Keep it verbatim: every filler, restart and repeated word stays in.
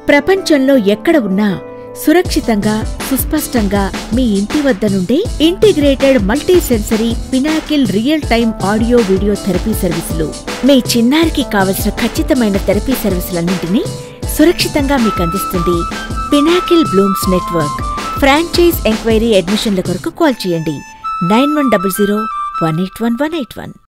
ప్రపంచంలో ఎక్కడ ఉన్నా సురక్షితంగా సుస్పష్టంగా మీ ఇంటి వద్ద నుండే integrated multi sensory pinnacle real time audio video therapy సర్వీసులు. మీ చిన్నారికి కావలసిన ఖచ్చితమైన థెరపీ సర్వీసులన్నింటినీ సురక్షితంగా మీకు అందిస్తుంది pinnacle blooms network. Franchise enquiry అడ్మిషన్ల కొరకు కాల్ చేయండి nine one double zero one eight one one eight one.